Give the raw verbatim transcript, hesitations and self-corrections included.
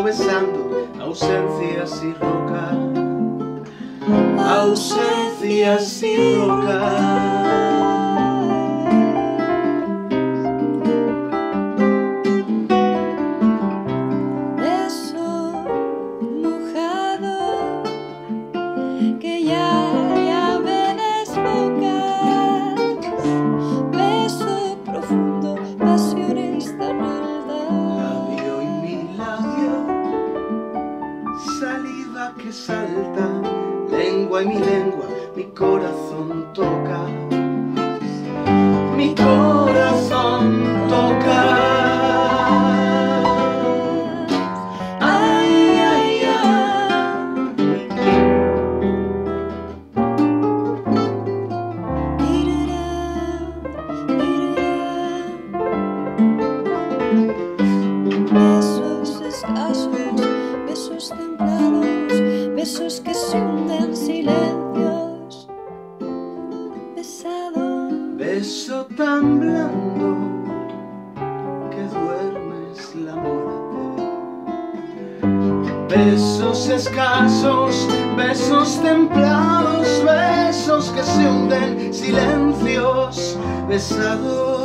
besando, besando, ausencias y roca, ausencias y roca. Que salta, lengua y mi lengua, mi corazón toca, mi corazón toca. Ay, ay, ay. Besos escasos, besos templados, besos que se hunden silencios, besado. Beso tan blando que duermes la muerte. Besos escasos, besos templados, besos que se hunden silencios, besado.